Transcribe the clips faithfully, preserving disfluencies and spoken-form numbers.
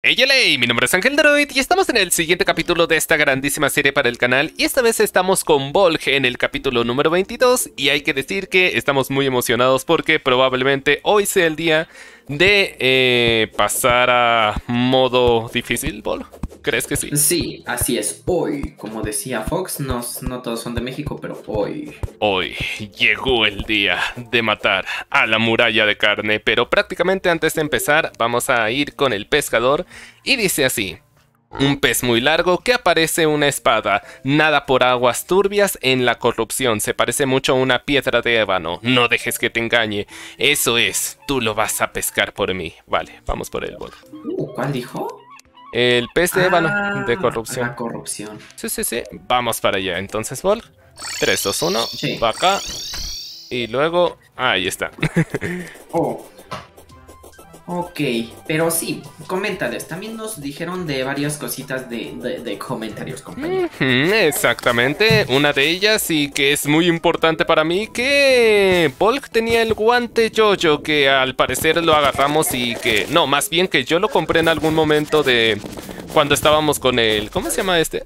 Hey, Yolei, mi nombre es Ángel Droid y estamos en el siguiente capítulo de esta grandísima serie para el canal y esta vez estamos con Volg en el capítulo número veintidós y hay que decir que estamos muy emocionados porque probablemente hoy sea el día de eh, pasar a modo difícil, Volg. ¿Crees que sí? Sí, así es. Hoy, como decía Fox, no, no todos son de México, pero hoy. Hoy llegó el día de matar a la muralla de carne, pero prácticamente antes de empezar vamos a ir con el pescador y dice así: un pez muy largo que aparece una espada, nada por aguas turbias en la corrupción, se parece mucho a una piedra de ébano, no dejes que te engañe, eso es, tú lo vas a pescar por mí. Vale, vamos por el bol. Uh, ¿Cuál dijo? El pez de ébano, Ah, de corrupción. La corrupción. Sí, sí, sí. Vamos para allá. Entonces, Vol. tres, dos, uno. Sí. Va acá. Y luego... ahí está. Oh. Ok, pero sí, coméntales. También nos dijeron de varias cositas de, de, de comentarios, compañero. Ujú, exactamente. Una de ellas, y que es muy importante para mí, que Volk tenía el guante Jojo, que al parecer lo agarramos y que... no, más bien que yo lo compré en algún momento de... cuando estábamos con el... ¿cómo se llama este?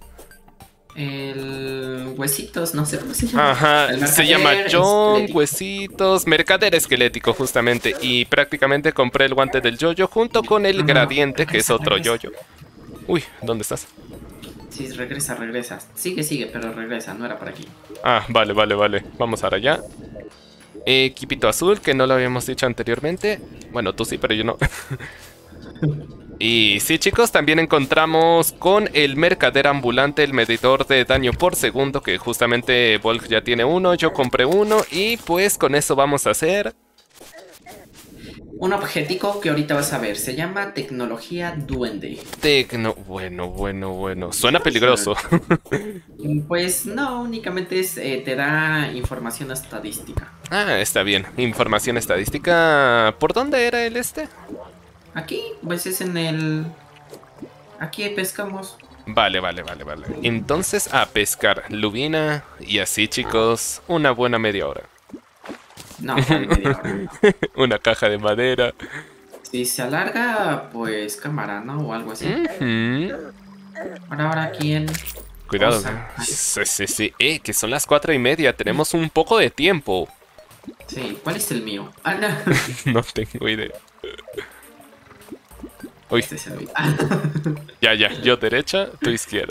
El Huesitos, no sé cómo se llama. Ajá, El se llama mercader John, esquelético. Huesitos, mercader esquelético justamente. Y prácticamente compré el guante del yoyo junto con el No, no, gradiente, que es regresa, otro regresa. yoyo. Uy, ¿dónde estás? Sí, regresa, regresa. Sigue, sigue, pero regresa, no era por aquí. Ah, vale, vale, vale. Vamos para allá. Equipito azul, que no lo habíamos dicho anteriormente. Bueno, tú sí, pero yo no. Y sí, chicos, también encontramos con el mercader ambulante el medidor de daño por segundo, que justamente Volk ya tiene uno, yo compré uno y pues con eso vamos a hacer... Un objetico que ahorita vas a ver, se llama tecnología duende. Tecno... bueno, bueno, bueno. Suena peligroso. Pues no, únicamente es, eh, te da información estadística. Ah, está bien. Información estadística... ¿por dónde era el este? Aquí, pues es en el... Aquí pescamos. Vale, vale, vale, vale. Entonces a pescar lubina y así, chicos, una buena media hora. No, ¿cuál media hora? Una caja de madera. Si se alarga, pues cámara, ¿no? O algo así. Ujú. Ahora, ahora, ¿quién? Cuidado. Osa. Ay, Sí, sí, sí. Eh, que son las cuatro y media. Tenemos un poco de tiempo. sí, ¿cuál es el mío? Ah, no. No tengo idea. Uy, Este es el mío. ya, ya. Yo derecha, tú izquierda.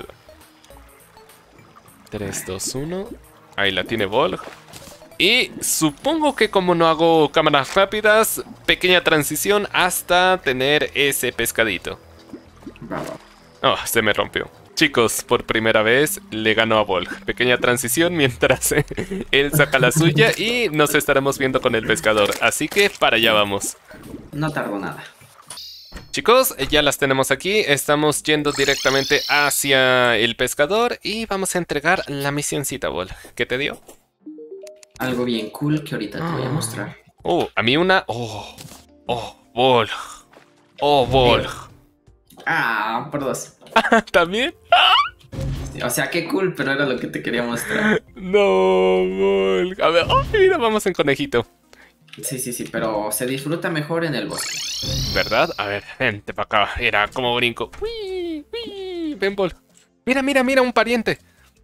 tres, dos, uno. Ahí la tiene Volg. Y supongo que como no hago cámaras rápidas, pequeña transición hasta tener ese pescadito. Bravo. Oh, se me rompió. Chicos, por primera vez le gano a Volg. Pequeña transición mientras él saca la suya y nos estaremos viendo con el pescador. Así que para allá vamos. No tardó nada. Chicos, ya las tenemos aquí. Estamos yendo directamente hacia el pescador y vamos a entregar la misioncita, Volg. ¿Qué te dio? Algo bien cool que ahorita te voy a mostrar. Oh, a mí una... Oh, oh, Volg. Oh, Volg. Ah, por dos. ¿También? Sí, o sea, qué cool, pero era lo que te quería mostrar. No, Volg. A ver, oh, mira, vamos en conejito. Sí, sí, sí, pero se disfruta mejor en el bosque. ¿Verdad? A ver, vente para acá. Era como brinco. Uy, uy, ven, Volg. Mira, mira, mira, un pariente.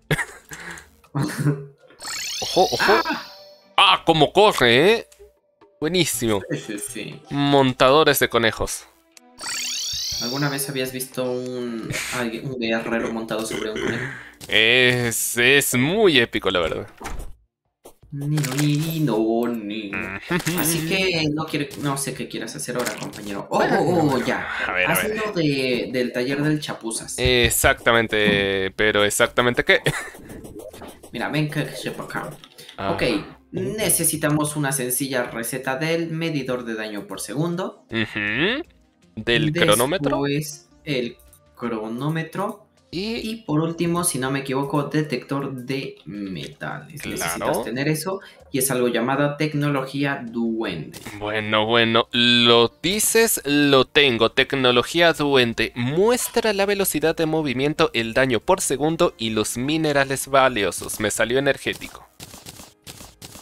Ojo, ojo. Ah, cómo corre, ¿eh? Buenísimo. Sí, sí, sí. Montadores de conejos. ¿Alguna vez habías visto un, alguien- un guerrero montado sobre un conejo? Es, es muy épico, la verdad. Ni, no, ni, no, ni. Así que no, quiere, no sé qué quieras hacer ahora, compañero. Oh, oh, oh, ya. A ver, a ver. Hazlo de, del taller del chapuzas. Exactamente, pero exactamente qué. Mira, ven que sepa acá. Ah, Ok, necesitamos una sencilla receta del medidor de daño por segundo. ujú. Del cronómetro. Después el cronómetro. Y Y por último, si no me equivoco, detector de metales. Claro. Necesitas tener eso y es algo llamado tecnología duende. bueno, bueno, lo dices, lo tengo. Tecnología duende. Muestra la velocidad de movimiento, el daño por segundo y los minerales valiosos. Me salió energético.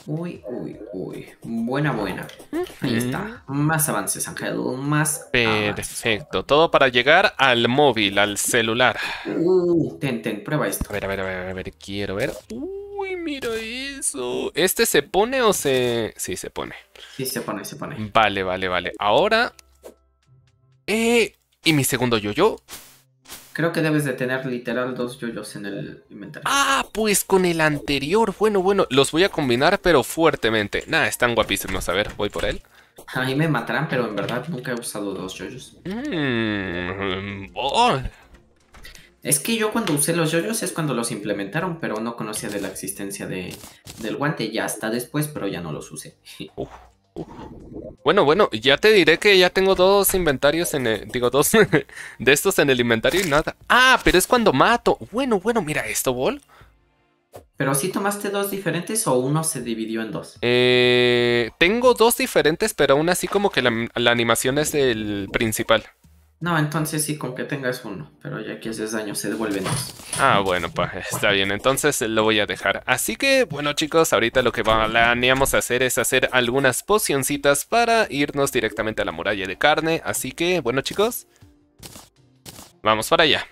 Uy, uy, uy. Buena, buena. Ahí está. Más avances, Ángel. Más avances. Perfecto. Todo para llegar al móvil, al celular. Uh, ten, ten, prueba esto. A ver, a ver, a ver, a ver, quiero ver. Uy, mira eso. ¿Este se pone o se...? Sí, se pone. Sí, se pone, se pone. Vale, vale, vale. Ahora... Eh... ¿Y mi segundo yo-yo? Creo que debes de tener literal dos yoyos en el inventario. Ah, pues con el anterior. Bueno, bueno, los voy a combinar, pero fuertemente. Nah, están guapísimos. A ver, voy por él. A mí me matarán, pero en verdad nunca he usado dos yoyos. Mmm... Oh. Es que yo cuando usé los yoyos es cuando los implementaron, pero no conocía de la existencia de, del guante. Ya hasta después, pero ya no los usé. Uf, uf. Bueno, bueno, ya te diré que ya tengo dos inventarios en el... Digo, dos de estos en el inventario y nada. Ah, pero es cuando mato. Bueno, bueno, mira esto, Bol. ¿Pero sí tomaste dos diferentes o uno se dividió en dos? Eh, tengo dos diferentes, pero aún así como que la, la animación es del principal. No, entonces sí, con que tengas uno. Pero ya que haces daño, se devuelven dos. Ah, bueno, pues está bien. Entonces lo voy a dejar. Así que, bueno, chicos, ahorita lo que planeamos hacer es hacer algunas pocioncitas para irnos directamente a la muralla de carne. Así que, bueno, chicos, vamos para allá.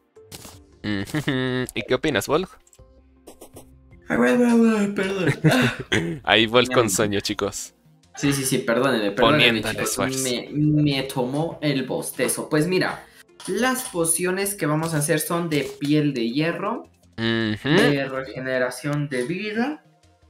¿Y qué opinas, Volk? Perdón. Ahí Volk con sueño, chicos. Sí, sí, sí, perdónenme, perdónenme, Poniéndole chicos. esfuerzo. Me, me tomó el bostezo. Pues mira, las pociones que vamos a hacer son de piel de hierro, Ujú. de regeneración de vida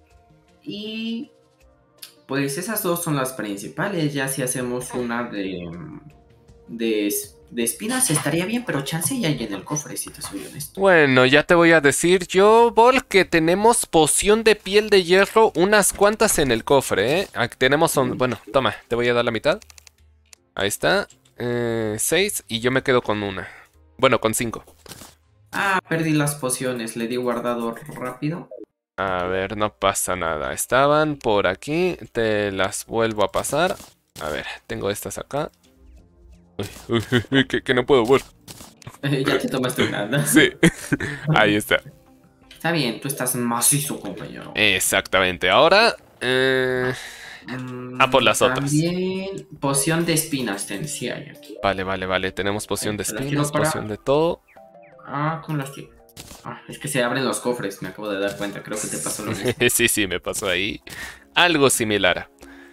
y pues esas dos son las principales. Ya si hacemos una de, de, de espinas estaría bien, pero chance ya hay en el cofre, si te soy honesto. Bueno, ya te voy a decir yo, Vol, que tenemos poción de piel de hierro, unas cuantas en el cofre, ¿eh? Aquí tenemos, un... bueno, toma, te voy a dar la mitad. Ahí está, eh, seis, y yo me quedo con una. Bueno, con cinco. Ah, perdí las pociones, le di guardado rápido. A ver, no pasa nada. Estaban por aquí, te las vuelvo a pasar. A ver, tengo estas acá. Uy, uy, uy, uy, que, que no puedo, Vol. Eh, ya te tomaste una, ¿no? Sí, ahí está. Está bien, tú estás macizo, compañero. Exactamente, ahora... Eh... Mm, Ah, por las otras. También poción de espinas ten, sí hay aquí. Vale, vale, vale. Tenemos poción de Te la quiero espinas, para- poción de todo. Ah, con las que... Ah, es que se abren los cofres, me acabo de dar cuenta. Creo que te pasó lo mismo. Sí, sí, me pasó ahí algo similar.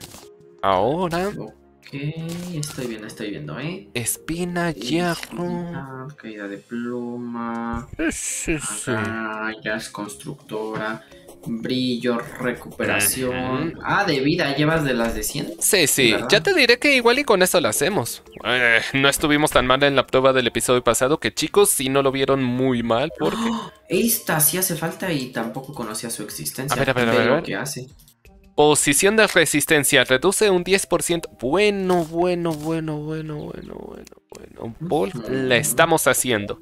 Ahora, Ok, estoy viendo, estoy viendo, ¿eh? espina, hierro. Espina, caída de pluma. Sí, sí. Agallas, constructora. Brillo, recuperación. Ujú. Ah, de vida, llevas de las de cien. Sí, sí, ¿Verdad? ya te diré que igual y con eso lo hacemos. Eh, no estuvimos tan mal en la prueba del episodio pasado que chicos, sí no lo vieron muy mal porque... ¡Oh! Esta sí hace falta y tampoco conocía su existencia. A ver, a ver, a Ve ver, a lo ver. que hace. Posición de resistencia, reduce un diez por ciento. Bueno, bueno, bueno, bueno, bueno, bueno, bueno. Vol, la estamos haciendo.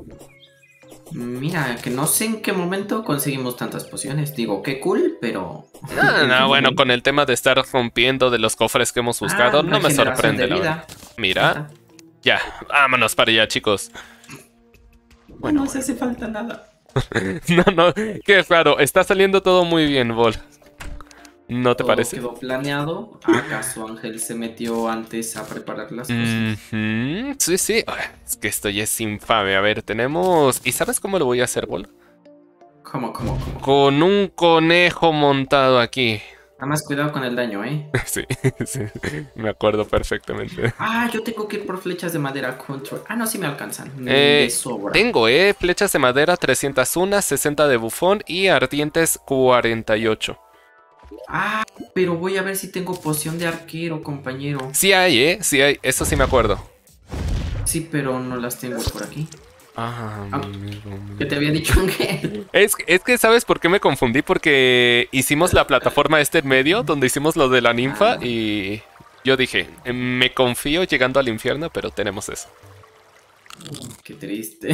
Mira, que no sé en qué momento conseguimos tantas pociones. Digo, qué cool, pero... Ah, no, bueno, con el tema de estar rompiendo de los cofres que hemos buscado, Ah, no me regeneración sorprende, de la vida. verdad. Mira, ya, vámonos para allá, chicos. Bueno, no se hace falta nada. No, no, qué raro, está saliendo todo muy bien, Vol. ¿No te Todo parece? quedó planeado. ¿Acaso Ángel se metió antes a preparar las cosas? Ujú, sí, sí. Ay, es que esto ya es infame. A ver, tenemos... ¿Y sabes cómo lo voy a hacer, Vol? ¿Cómo, cómo, cómo? Con un conejo montado aquí. Nada más cuidado con el daño, ¿eh? Sí, sí, me acuerdo perfectamente. Ah, yo tengo que ir por flechas de madera control. Ah, no, sí me alcanzan. Eh, Me sobra. tengo, eh, flechas de madera trescientos uno, sesenta de bufón y ardientes cuarenta y ocho. Ah, pero voy a ver si tengo poción de arquero, compañero. Sí hay, eh, sí hay, eso sí me acuerdo. Sí, pero no las tengo por aquí. Ah, Ah, amigo mío. ¿Qué te había dicho, Ángel? Es, es que, ¿sabes por qué me confundí? Porque hicimos la plataforma este en medio, donde hicimos lo de la ninfa, Ah. y yo dije, me confío llegando al infierno, pero tenemos eso. Qué triste.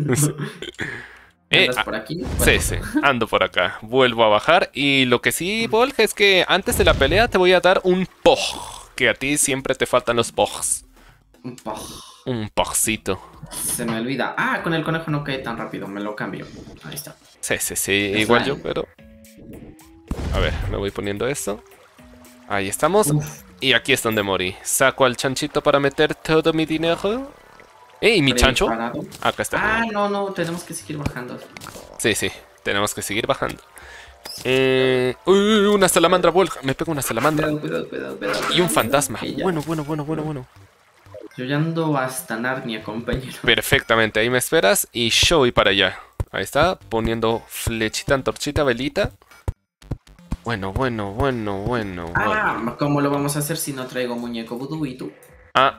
Eh, ¿Andas ah, por aquí? Sí, Bueno, sí, ando por acá. Vuelvo a bajar. Y lo que sí, Volg, es que antes de la pelea te voy a dar un pog. Que a ti siempre te faltan los pogs. un po- Un pogcito. Se me olvida. Ah, con el conejo no cae tan rápido. Me lo cambio. Ahí está. Sí, sí, sí, igual yo, pero... A ver, me voy poniendo esto. Ahí estamos. Uf. Y aquí es donde morí. Saco al chanchito para meter todo mi dinero. ¡Ey, mi chancho! Preparado. Acá está. Ah, no, no, tenemos que seguir bajando. Sí, sí, tenemos que seguir bajando. Eh... Uy, uy, una salamandra vuelca. Me pego una salamandra. Cuidado, cuidado, cuidado, cuidado. Y un fantasma. Ok, ya. Bueno, bueno, bueno, bueno, bueno. Yo ya ando hasta Narnia, compañero. Perfectamente, ahí me esperas y yo voy para allá. Ahí está, poniendo flechita, antorchita, velita. Bueno, bueno, bueno, bueno, bueno. Ah, ¿cómo lo vamos a hacer si no traigo muñeco vudú y tú? Ah.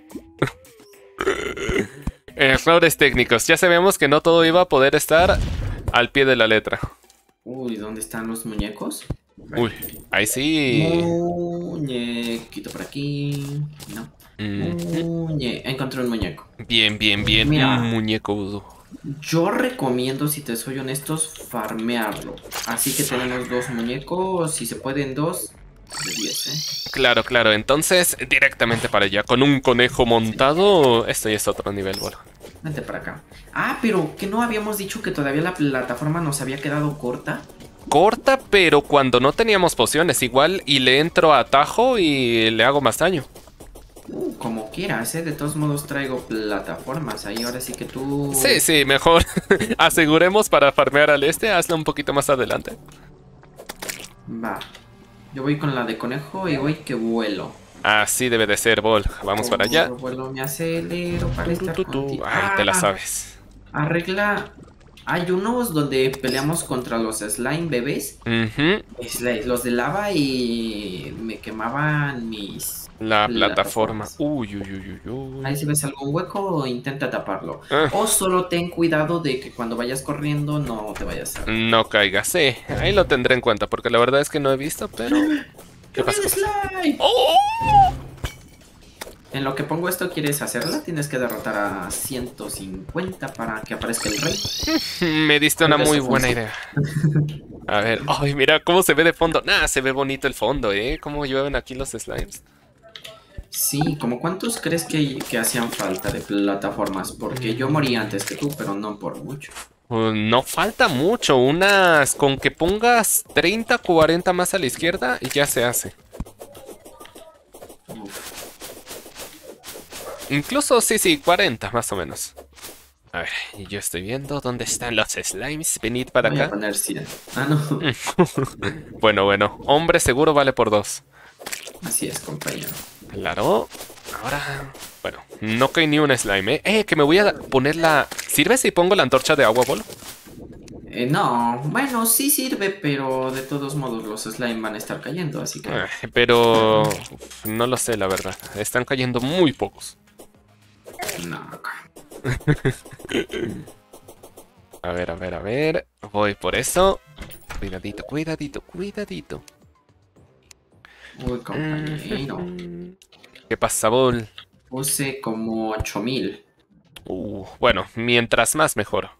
Errores técnicos. Ya sabemos que no todo iba a poder estar al pie de la letra. Uy, ¿dónde están los muñecos? Uy, ahí sí. Muñequito por aquí. No. Mm, Muñe... Encontré un muñeco. Bien, bien, bien. Mira. Un muñeco vudú. Yo recomiendo, si te soy honestos, farmearlo. Así que tenemos dos muñecos, si se pueden dos, de diez, ¿eh? Claro, claro. Entonces, directamente para allá. Con un conejo montado, esto ya es otro nivel, boludo. Vente para acá. Ah, pero que no habíamos dicho que todavía la plataforma nos había quedado corta. Corta, pero cuando no teníamos pociones, igual, y le entro a atajo y le hago más daño. Uh, como quieras, ¿eh? De todos modos traigo plataformas. Ahí ahora sí que tú... Sí, sí, mejor aseguremos para farmear al este, hazlo un poquito más adelante. Va. Yo voy con la de conejo y voy que vuelo. Así debe de ser, Bol. Vamos para allá. Vuelo, me acelero para estar Tu, tu, tu. contigo. Ay, te la Ah, sabes. Arregla... Hay unos donde peleamos contra los slime bebés. Ujú. Sli- Los de lava y me quemaban mis... La plataforma. plataformas. Uy, uy, uy, uy, uy. Ahí si ves algún hueco, intenta taparlo. Ah. O solo ten cuidado de que cuando vayas corriendo no te vayas a... No caigas, sí. Ahí lo tendré en cuenta, porque la verdad es que no he visto, pero... ¿Qué pasó? ¡Lluvia de slime! ¡Oh! En lo que pongo esto, ¿quieres hacerla? Tienes que derrotar a ciento cincuenta para que aparezca el rey. Me diste una Creo que muy eso buena funciona. idea. A ver, ay, mira cómo se ve de fondo. Nah, se ve bonito el fondo, ¿eh? Cómo llueven aquí los slimes. Sí, ¿como cuántos crees que, que hacían falta de plataformas? Porque yo morí antes que tú, pero no por mucho. Uh, no falta mucho, unas... Con que pongas treinta, cuarenta más a la izquierda y ya se hace. Uf. Incluso, sí, sí, cuarenta más o menos. A ver, y yo estoy viendo dónde están los slimes. Venid para Voy a acá. poner cien. Ah, no. Bueno, bueno, hombre seguro vale por dos. Así es, compañero. Claro. Ahora, bueno, no cae ni un slime, ¿eh? Eh, que me voy a poner la... ¿Sirve si pongo la antorcha de agua, Bolo? Eh, no, bueno, sí sirve, pero de todos modos los slime van a estar cayendo, así que... Eh, pero... uf, no lo sé, la verdad. Están cayendo muy pocos. No, acá. A ver, a ver, a ver. Voy por eso. Cuidadito, cuidadito, cuidadito. Uy, compañero. ¿Qué pasa, Bol? Puse como ocho mil. Uh, bueno, mientras más mejor.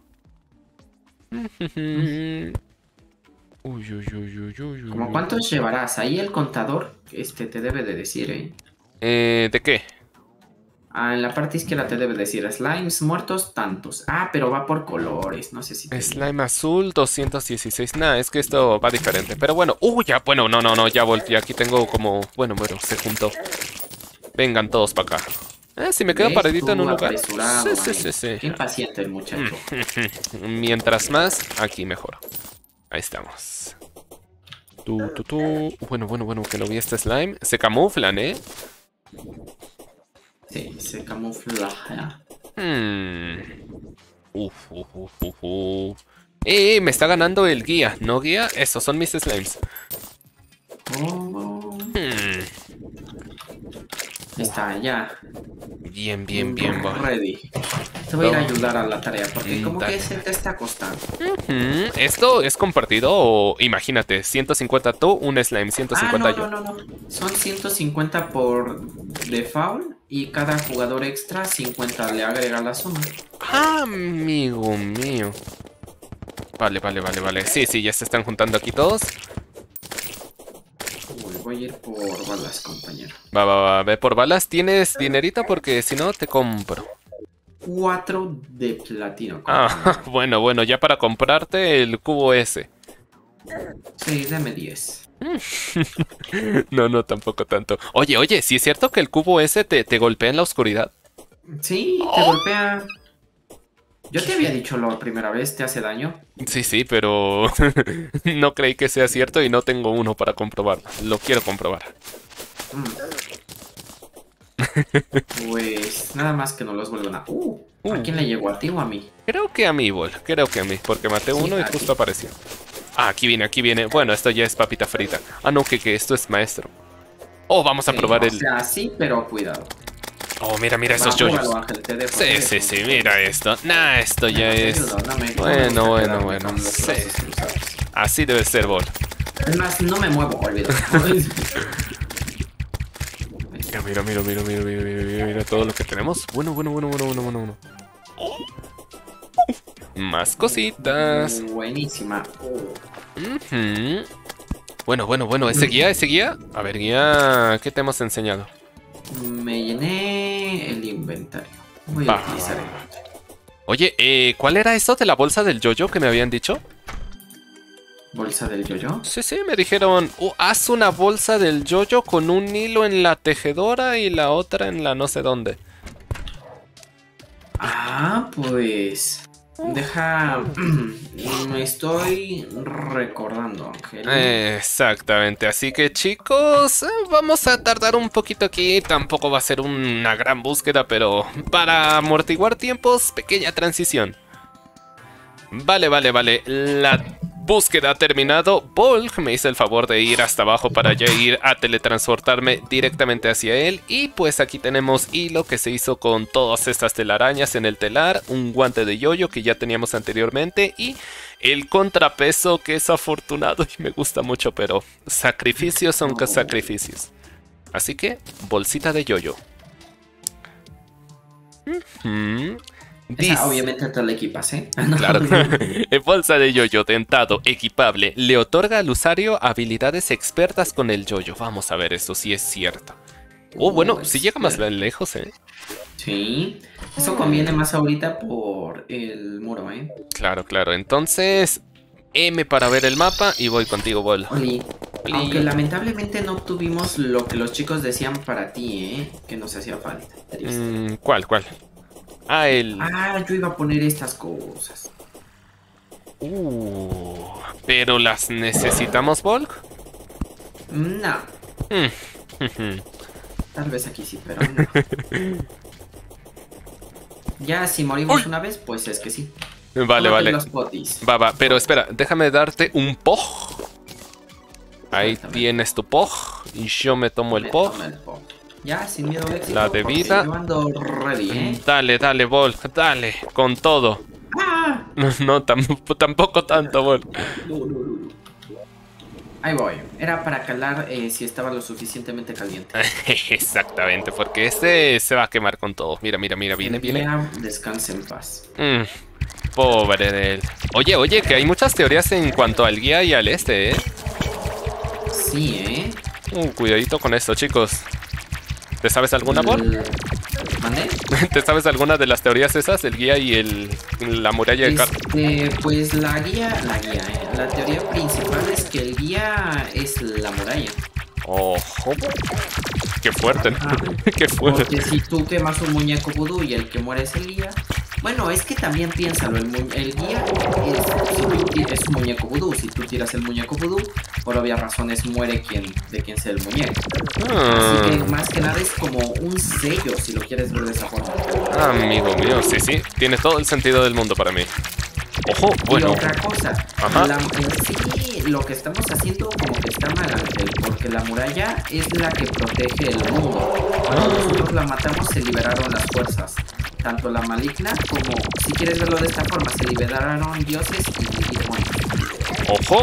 Uy, uy, uy, uy, uy, uy. ¿Cómo cuántos llevarás? Ahí el contador este te debe de decir, ¿eh? Eh, ¿de qué? Ah, en la parte izquierda te debe decir slimes muertos tantos. Ah, pero va por colores, no sé si te... Slime azul, doscientos dieciséis. Nah, es que esto va diferente. Pero bueno, uh, ya, bueno, no, no, no, ya volteé. Aquí tengo como... Bueno, bueno, se juntó. Vengan todos para acá. Eh, si me quedo ¿Ves? paradito en Tú un lugar. apresurado, Sí, sí, sí, ahí. sí. Qué impaciente el muchacho. Mientras más, aquí mejor. Ahí estamos. Tu, tu, tu. Bueno, bueno, bueno, que no vi este slime. Se camuflan, ¿eh? Sí, se camufla. Hmm. Uf, uf, uf, uf, uf. Eh, me está ganando el guía. ¿No guía? Esos son mis slimes. Oh, Hmm. está, ya. Bien, bien, bien, va. Ready. Te voy a ir a ayudar a la tarea porque Mm, como dale. que se te está costando. Ujú. ¿Esto es compartido o imagínate, ciento cincuenta tú, un slime, ciento Ah, cincuenta no, yo? no, no, no. Son ciento cincuenta por default y cada jugador extra cincuenta le agrega la suma. Ah, amigo mío. Vale, vale, vale, vale. Sí, sí, ya se están juntando aquí todos. Uy, voy a ir por balas, compañero. Va, va, va, ve por balas. ¿Tienes dinerito? Porque si no, te compro. Cuatro de platino, compañero. Ah, bueno, bueno, ya para comprarte el cubo ese. Sí, dame diez. No, no, tampoco tanto. Oye, oye, ¿sí es cierto que el cubo ese te, te golpea en la oscuridad? Sí, te golpea. Yo te había dicho la primera vez, te hace daño. Sí, sí, pero no creí que sea cierto y no tengo uno para comprobarlo. Lo quiero comprobar. Mm. Pues nada más que no los vuelvan a... Uh, Uh. ¿A quién le llegó? ¿A ti o a mí? Creo que a mí, Bol. Creo que a mí, porque maté Sí, uno y a justo ti. apareció. Ah, aquí viene, aquí viene. Bueno, esto ya es papita frita. Ah, no, que, que esto es maestro. Oh, vamos a Sí, probar o el... sea, sí, pero cuidado. Oh, mira, mira Va, esos yoyos. júgalo, Ángel, te dejo, Sí, te sí, dejo. sí, mira esto. Nah, esto ya Bueno, te es... ayudo, no me- no me Bueno, gusta bueno, quedarme bueno. con los Sí. brazos cruzados. Así debe ser, Bol. Es más, no me muevo, olvídalo. Mira, mira, mira, mira, mira, mira, mira, mira, mira todo lo que tenemos. Bueno, bueno, bueno, bueno, bueno, bueno, bueno. Más cositas. Buenísima. Oh. Ujú. Bueno, bueno, bueno, ese guía, ese guía. A ver, guía, ¿qué te hemos enseñado? Me llené el inventario. Voy Va, a utilizar va, el va. inventario. Oye, eh, ¿cuál era eso de la bolsa del yoyo que me habían dicho? Bolsa del yoyo. Sí, sí, me dijeron, "Oh, haz una bolsa del yoyo con un hilo en la tejedora y la otra en la no sé dónde." Ah, pues. Deja. Me estoy recordando, Ángel. Exactamente, así que chicos, eh, vamos a tardar un poquito aquí, tampoco va a ser una gran búsqueda, pero para amortiguar tiempos, pequeña transición. Vale, vale, vale, la búsqueda ha terminado. Volg me hizo el favor de ir hasta abajo para ya ir a teletransportarme directamente hacia él. Y pues aquí tenemos hilo que se hizo con todas estas telarañas en el telar, un guante de yoyo que ya teníamos anteriormente y el contrapeso que es afortunado y me gusta mucho, pero sacrificios son que sacrificios. Así que, bolsita de yoyo. Ujú. Dice- Esa, obviamente te la equipas, ¿eh? No. Claro. Bolsa de yoyo dentado, equipable. Le otorga al usuario habilidades expertas con el yoyo. Vamos a ver eso si es cierto. Oh, bueno, Pues, si llega más lejos, ¿eh? Sí. Eso conviene más ahorita por el muro, ¿eh? Claro, claro. Entonces, M para ver el mapa y voy contigo, Bol. Oli. Oli. Aunque lamentablemente no obtuvimos lo que los chicos decían para ti, ¿eh? Que nos hacía falta. Triste. Mm, ¿Cuál, cuál? Ah, el... Ah, yo iba a poner estas cosas. Uh, ¿pero las necesitamos, Volk? No. Mm. Tal vez aquí sí, pero no. Ya si morimos Uy. una vez, pues es que sí. Vale, Tómate vale. los potis. Va, va, pero espera, déjame darte un poj. Ahí Exactamente. tienes tu poj y yo me tomo el Me poj. tomo el poj. Ya, sin miedo al éxito. La de porque vida. Yo ando ready, ¿eh? Dale, dale, Vol, dale, con todo. ¡Ah! No, no, tam- tampoco tanto, Vol. No, no, no, no. Ahí voy. Era para calar eh, si estaba lo suficientemente caliente. Exactamente, porque este se va a quemar con todo. Mira, mira, mira, viene, El viene. día descanse en paz. Mm, pobre de él. Oye, oye, que hay muchas teorías en cuanto al guía y al este, ¿eh? Sí, ¿eh? Uh, cuidadito con esto, chicos. ¿Te sabes alguna, Vol? El- ¿Mandé? ¿Te sabes alguna de las teorías esas? El guía y el la muralla de carne. Este, pues la guía, la guía, ¿eh? La teoría principal es que el guía es la muralla. Ojo. Qué fuerte, ¿no? Ah, Qué fuerte. Porque si tú quemas un muñeco vudú y el que muere es el guía. Bueno, es que también piénsalo, el, mu- el guía es, si tú ti- es un muñeco vudú. Si tú tiras el muñeco vudú, por obvias razones muere quien, de quien sea el muñeco. Así que Ah, más que nada es como un sello, si lo quieres ver de esa forma. amigo mío, sí, sí. Tiene todo el sentido del mundo para mí. Ojo, Y bueno. otra cosa, Ajá. la- en sí lo que estamos haciendo como que está mal, Ángel, porque la muralla es la que protege el mundo. Cuando nosotros la matamos se liberaron las fuerzas, tanto la maligna como, si quieres verlo de esta forma, se liberaron dioses y, y demonios. Ojo.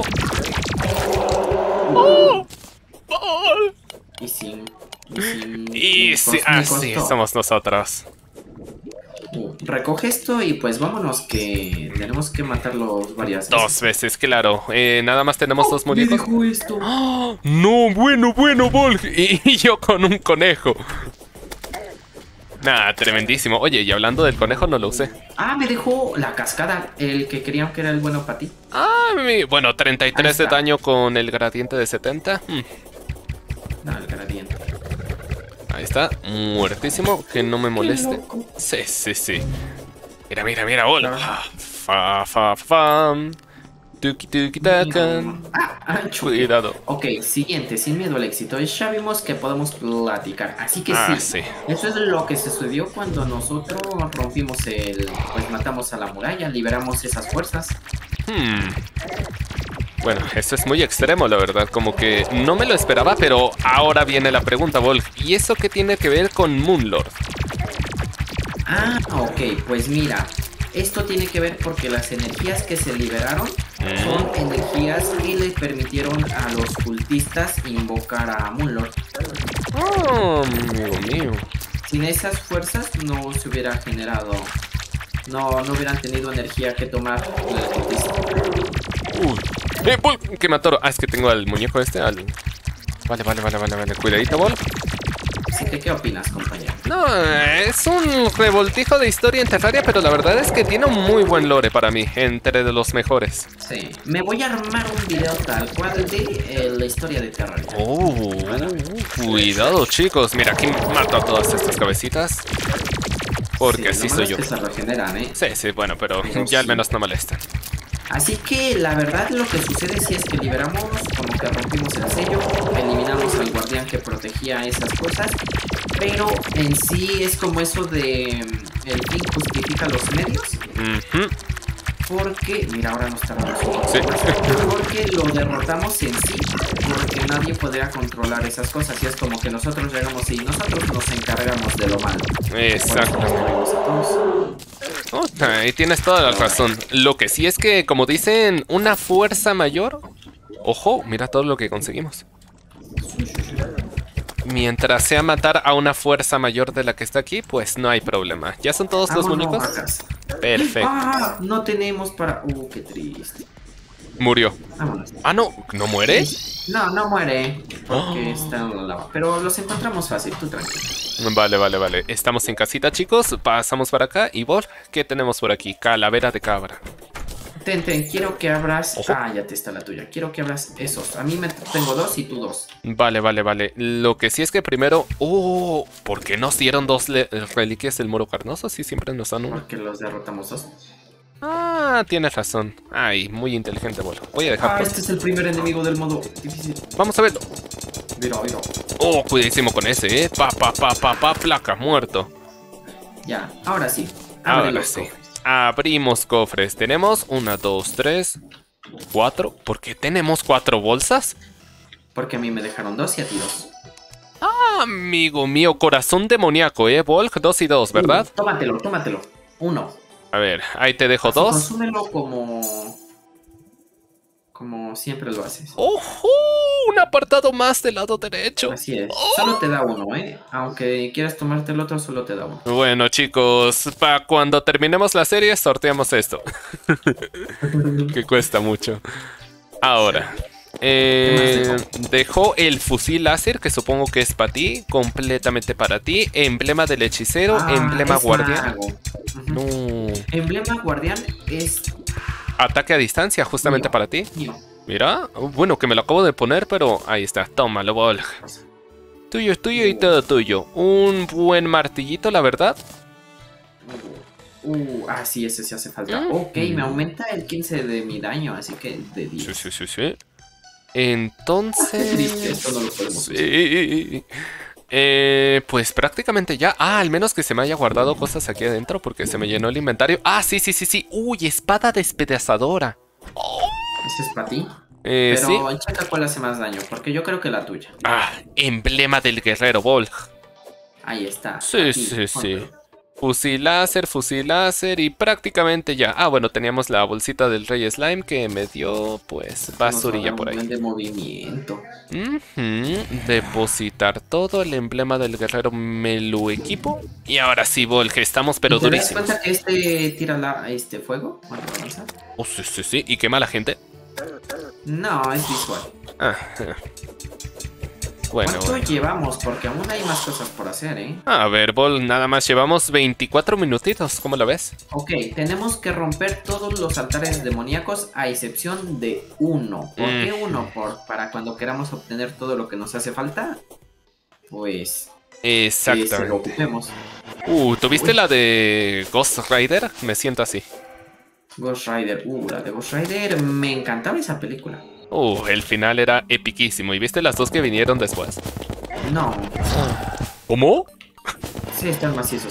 Y sin... Y, sin, Y sin sí, cos- ni así costó. somos nosotros. Uh, recoge esto y pues vámonos que tenemos que matarlos varias veces. Dos veces, claro. Eh, nada más tenemos dos Me muñecos. dejó esto. ¡Ah! No, bueno, bueno, Volg. Y, y yo con un conejo. Nah, tremendísimo. Oye, y hablando del conejo, no lo usé. Ah, me dejó la cascada, el que creían que era el bueno para ti. Ah, mi... bueno, treinta y tres de daño con el gradiente de setenta. Hmm. No, el gradiente. Ahí está, muertísimo, que no me moleste. Sí, sí, sí. Mira, mira, mira, hola. Fa, fa, fa. Tuki, tuki, tacan. Ah, ah, Cuidado. Ok, siguiente, sin miedo al éxito. Ya vimos que podemos platicar, así que ah, sí, sí. Eso es lo que sucedió cuando nosotros rompimos el... Pues matamos a la muralla, liberamos esas fuerzas. Hmm. Bueno, esto es muy extremo, la verdad. Como que no me lo esperaba, pero ahora viene la pregunta, Volk. ¿Y eso qué tiene que ver con Moonlord? Ah, ok, pues mira, esto tiene que ver porque las energías que se liberaron mm. son energías que le permitieron a los cultistas invocar a Moonlord. Oh, amigo mío. Sin esas fuerzas no se hubiera generado, no, no hubieran tenido energía que tomar el cultista. Uy. ¡Eh, Volk! Que me atoro. Ah, es que tengo al muñeco este, al... Vale, vale, vale, vale, vale. Cuidadito, Volk. Así que, ¿qué opinas, compañero? No, es un revoltijo de historia en Terraria, pero la verdad es que tiene un muy buen lore para mí, entre de los mejores. Sí, me voy a armar un video tal cual de eh, la historia de Terraria. Oh, cuidado, chicos. Mira, aquí mato a todas estas cabecitas. Porque sí, así soy yo. Es que se regeneran, ¿eh? Sí, sí, bueno, pero, pero ya sí. al menos no molestan. Así que la verdad lo que sucede si es que liberamos, como que rompimos el sello, eliminamos al guardián que protegía esas cosas, pero en sí es como eso de el fin justifica los medios. Uh-huh. Porque, mira, ahora nos tardamos un poco. Sí. Porque lo derrotamos en sí, porque nadie podría controlar esas cosas. Y es como que nosotros llegamos y nosotros nos encargamos de lo malo. Exacto. Oh, ahí tienes toda la razón. Lo que sí es que, como dicen, una fuerza mayor. Ojo, mira todo lo que conseguimos. Mientras sea matar a una fuerza mayor de la que está aquí, pues no hay problema. ¿Ya son todos los muñecos? Perfecto. Ah, no tenemos para... Uh, qué triste. Murió. Vámonos. Ah, no, ¿no muere? No, no muere. Porque oh. está en la lava. Pero los encontramos fácil, tú tranquilo. Vale, vale, vale. Estamos en casita, chicos. Pasamos para acá. Y Vol, ¿qué tenemos por aquí? Calavera de cabra. Ten, ten, quiero que abras... Ojo. Ah, ya te está la tuya. Quiero que abras esos. A mí me tengo dos y tú dos. Vale, vale, vale. Lo que sí es que primero... Oh, ¿por qué nos dieron dos reliquias del muro carnoso? Sí, siempre nos dan uno. Porque los derrotamos dos. Ah, tienes razón. Ay, muy inteligente, Vol. Voy a dejar... Ah, por... este es el primer enemigo del modo difícil. Vamos a verlo. Mira, mira. Oh, cuidadísimo con ese, ¿eh? Pa, pa, pa, pa, pa, placa, muerto. Ya, ahora sí. Abre ahora sí. Cofres. Abrimos cofres. Tenemos una, dos, tres, cuatro. ¿Por qué tenemos cuatro bolsas? Porque a mí me dejaron dos y a ti dos. Ah, amigo mío, corazón demoníaco, ¿eh? Volk, dos y dos, ¿verdad? Uh, tómatelo, tómatelo. Uno. A ver, ahí te dejo Así, dos. Consúmelo como... Como siempre lo haces. ¡Ojo! Un apartado más del lado derecho. Así es. Oh. Solo te da uno, ¿eh? Aunque quieras tomarte el otro, solo te da uno. Bueno, chicos, para cuando terminemos la serie, sorteamos esto. Que cuesta mucho. Ahora. Eh, dejó el fusil láser, que supongo que es para ti, completamente para ti. Emblema del hechicero, ah, emblema guardián. Uh-huh. No. Emblema guardián es... Ataque a distancia, justamente mío, para ti. Mío. Mira, bueno, que me lo acabo de poner, pero ahí está, tómalo, Volk. Tuyo es tuyo y todo tuyo. Un buen martillito, la verdad. Uh, ah, sí, ese sí hace falta. Mm. Ok, me aumenta el quince de mi daño, así que de diez. Sí, sí, sí, sí. Entonces... Qué triste, esto no lo podemos sí. Eh, pues prácticamente ya. Ah, al menos que se me haya guardado cosas aquí adentro porque se me llenó el inventario. Ah, sí, sí, sí, sí. Uy, espada despedazadora. Oh. ¿Ese es para ti? Eh, Pero sí. checa cuál hace más daño, porque yo creo que la tuya. Ah, emblema del guerrero Volk. Ahí está. Sí, aquí, sí, sí. ponte. Fusil láser, fusil láser y prácticamente ya. Ah, bueno, teníamos la bolsita del Rey Slime que me dio, pues, basurilla por ahí. De movimiento. Uh-huh. Depositar todo el emblema del guerrero, me lo equipo. Y ahora sí, Volk, estamos pero ¿Te durísimos. das cuenta que este tira la, este fuego? Bueno, avanza. Oh, sí, sí, sí. ¿Y quema a la gente? No, es visual. Ah. Bueno, ¿Cuánto bueno. llevamos? Porque aún hay más cosas por hacer, ¿eh? A ver, Bol, nada más llevamos veinticuatro minutitos, ¿cómo lo ves? Ok, tenemos que romper todos los altares demoníacos a excepción de uno. ¿Por Mm. qué uno? Por, para cuando queramos obtener todo lo que nos hace falta, pues que se lo Exactamente. ocupemos. Uh, ¿tuviste Uy. la de Ghost Rider? Me siento así. Ghost Rider, uh, la de Ghost Rider, me encantaba esa película. Uh, el final era epiquísimo. ¿Y viste las dos que vinieron después? No, ¿Cómo? sí están macizos.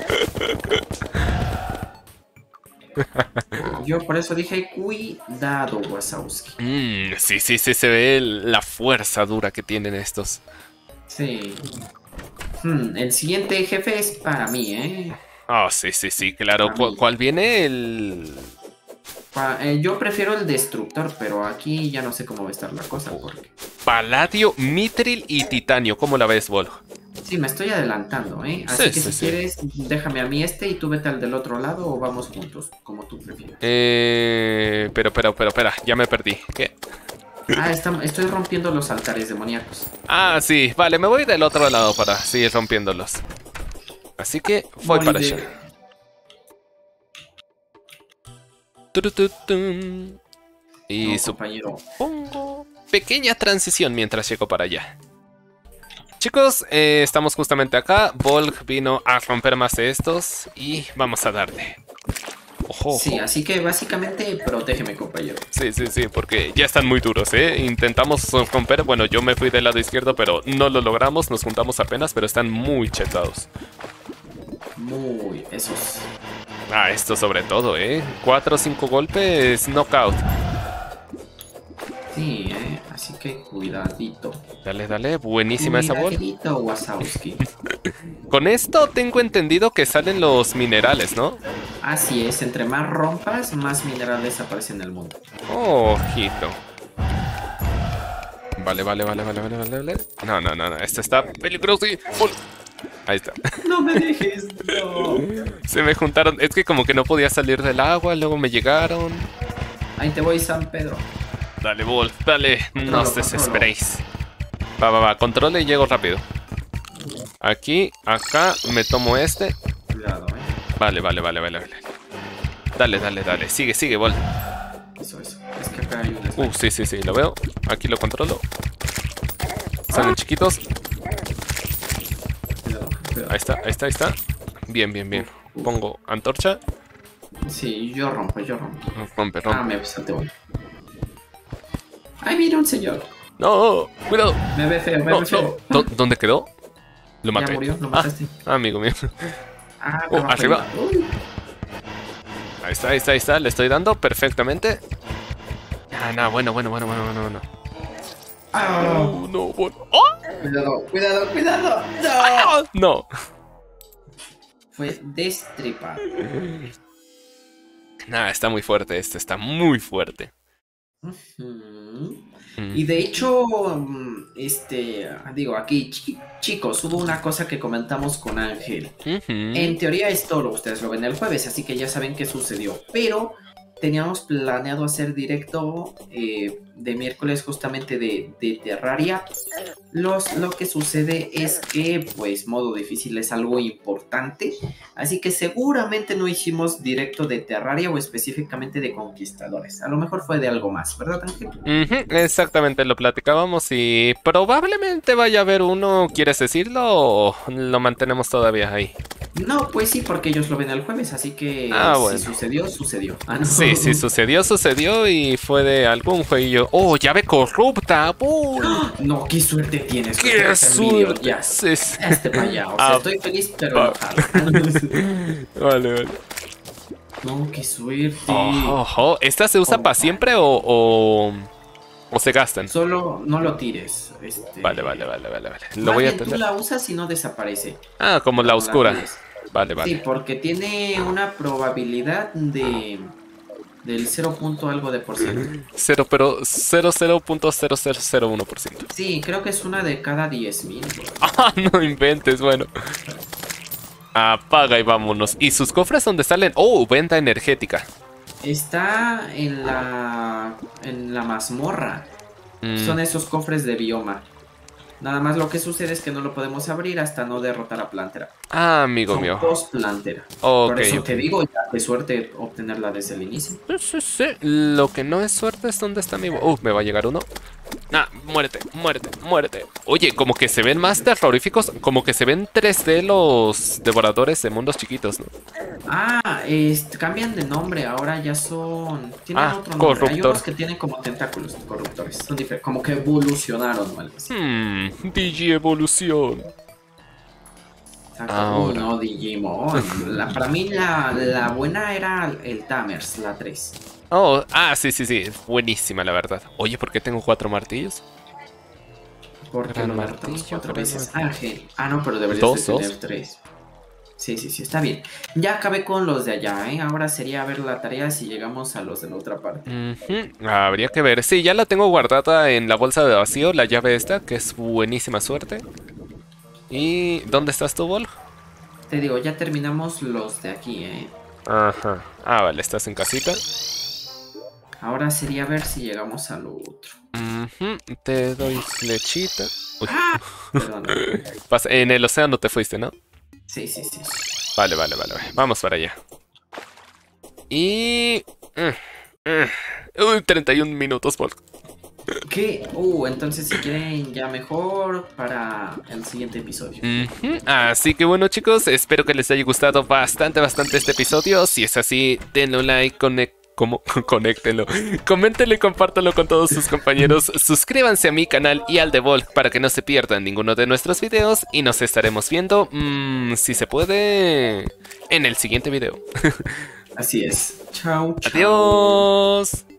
Yo por eso dije, cuidado, Wazowski. Mm, sí, sí, sí, se ve el- la fuerza dura que tienen estos. Sí. Hmm, el siguiente jefe es para mí, ¿eh? Ah, sí, sí, sí, claro. A ¿Cu- mí. ¿Cuál viene? El... Pa- eh, yo prefiero el destructor, pero aquí ya no sé cómo va a estar la cosa. Porque... Paladio, Mitril y Titanio. ¿Cómo la ves, Bol? Sí, me estoy adelantando, ¿eh? Así Sí, que sí, si sí. quieres, déjame a mí este y tú vete al del otro lado o vamos juntos, como tú prefieras. Eh... Pero, pero, pero, espera, ya me perdí. ¿Qué? Ah, está- estoy rompiendo los altares demoníacos. Ah, sí, vale, me voy del otro lado para seguir rompiéndolos. Así que voy Voy para de- allá. Turututum. Y No, supongo compañero. pequeña transición mientras llego para allá. Chicos, eh, estamos justamente acá. Volk vino a romper más de estos y vamos a darle. Ojo, Sí, ojo. así que básicamente protégeme, compañero. Sí, sí, sí, porque ya están muy duros, ¿eh? Intentamos romper, bueno, yo me fui del lado izquierdo, pero no lo logramos, nos juntamos apenas, pero están muy chetados. Muy, esos. Ah, esto sobre todo, ¿eh? Cuatro o cinco golpes, knockout. Sí, ¿eh? Así que cuidadito. Dale, dale, buenísima esa bola. Cuidadito, Wazowski. Con esto tengo entendido que salen los minerales, ¿no? Así es, entre más rompas, más minerales aparecen en el mundo. Oh, ojito. Vale, vale, vale, vale, vale, vale, vale. No, no, no, no, esto está peligroso. y- Bol- Ahí está. No me dejes, no. Se me juntaron. Es que como que no podía salir del agua, luego me llegaron. Ahí te voy, San Pedro. Dale, Wolf, dale. No Controlo, os controlo. desesperéis. Va, va, va. Controle y llego rápido. Aquí, acá, me tomo este. Cuidado, eh. Vale, vale, vale, vale, vale. Dale, dale, dale. Sigue, sigue, Wolf. Eso, eso. Es que acá hay un Uh, sí, sí, sí, lo veo. Aquí lo controlo. Salen chiquitos. Cuidado, cuidado. Ahí está, ahí está, ahí está. Bien, bien, bien. Pongo antorcha. Sí, yo rompo, yo rompo. Rompe, Ah, rompe. me salté. Ay, mira un señor. No, cuidado. Me ve feo, me No, ve feo. no. ¿Dó- ¿Dónde quedó? Lo Ya maté. murió, lo Ah, mataste. amigo mío. Ah, Oh, abajo arriba. hay una. Uy. Ahí está, ahí está, ahí está. Le estoy dando perfectamente. Ah, no, bueno, bueno, bueno, bueno, bueno, bueno. Ah, Oh, no, bueno. ¡Oh! cuidado, cuidado, cuidado. No. ¡Ah! No. Fue destripado. Nah, está muy fuerte este, está muy fuerte. Ujú. Mm. Y de hecho, mm, este, digo, aquí, chi- chicos, hubo una cosa que comentamos con Ángel. Ujú. En teoría esto lo, ustedes lo ven el jueves, así que ya saben qué sucedió. Pero teníamos planeado hacer directo eh, de miércoles justamente de, de Terraria. Los, lo que sucede es que, pues, modo difícil es algo importante. Así que seguramente no hicimos directo de Terraria o específicamente de Conquistadores. A lo mejor fue de algo más, ¿verdad, Ángel? Ujú, exactamente, lo platicábamos y probablemente vaya a haber uno, ¿quieres decirlo o lo mantenemos todavía ahí? No, pues sí, porque ellos lo ven el jueves, así que Ah, si bueno. sucedió, sucedió. Ah, no. Sí, sí, sucedió, sucedió y fue de algún jueguillo. ¡Oh, llave corrupta! ¡Bull! No, qué suerte tienes. ¡Qué que te envidio, suerte! Ya, Sí, sí. este para allá. O sea, Ah, estoy feliz, pero va. enojado. Vale, vale. No, qué suerte. Ojo, ojo. ¿Esta se usa Oh, para siempre o, o, o se gastan? Solo no lo tires. Este... Vale, vale, vale, vale, vale. Lo Más voy a bien, tú tener. la usas y no desaparece. Ah, como la No oscura. tires. Vale, Sí, vale. porque tiene una probabilidad de del cero punto algo de por ciento. Cero, pero cero cero punto cero cero cero uno por ciento. Sí, creo que es una de cada diez mil. Ah, no inventes, bueno. Apaga y vámonos. ¿Y sus cofres dónde salen? Oh, venta energética. Está en la en la mazmorra. Mm, Son esos cofres de bioma. Nada más lo que sucede es que no lo podemos abrir hasta no derrotar a Plantera. Ah, amigo Son mío. dos Plantera. Ok, Por eso ok. te digo, ya qué suerte obtenerla desde el inicio. Sí, sí, sí. Lo que no es suerte es dónde está mi... bo- Uh, me va a llegar uno. Ah, muérete, muérete, muérete. Oye, como que se ven más terroríficos, como que se ven tres D los devoradores de mundos chiquitos, ¿no? Ah, este, cambian de nombre, ahora ya son... Tienen Ah, otro nombre. Hay corruptor. unos que tienen como tentáculos corruptores. Son diferentes, como que evolucionaron o algo así. Hmm, Digievolución. Exacto. Ahora. Uh, no, Digimon. La, para mí la, la buena era el Tamers, la tres. Oh, ah, sí, sí, sí. Buenísima, la verdad. Oye, ¿por qué tengo cuatro martillos? Porque Gran lo derrotamos martillo, cuatro gran veces. martillo. Ah, gen- ah, no, pero deberías ¿Dos, de tener dos? tres. Sí, sí, sí, está bien. Ya acabé con los de allá, ¿eh? Ahora sería ver la tarea si llegamos a los de la otra parte. Ujú, habría que ver. Sí, ya la tengo guardada en la bolsa de vacío, la llave esta, que es buenísima suerte. ¿Y dónde estás tú, Bol? Te digo, ya terminamos los de aquí, ¿eh? Ajá. Ah, vale, estás en casita. Ahora sería ver si llegamos al otro. Ujú, te doy flechita. Uy, Perdón. pas- en el océano te fuiste, ¿no? Sí, sí, sí. Vale, vale, vale, vale. Vamos para allá. Y... mm, mm. Uy, treinta y un minutos, Bol. ¿Qué? Uh, entonces si quieren ya mejor para el siguiente episodio. Ujú, así que bueno, chicos, espero que les haya gustado bastante, bastante este episodio. Si es así, denle un like, conecten. ¿Cómo? Conéctenlo. Coméntenlo y compártanlo con todos sus compañeros. Suscríbanse a mi canal y al de Volk para que no se pierdan ninguno de nuestros videos. Y nos estaremos viendo, mmm, si se puede, en el siguiente video. Así es. Chao, chao. Adiós.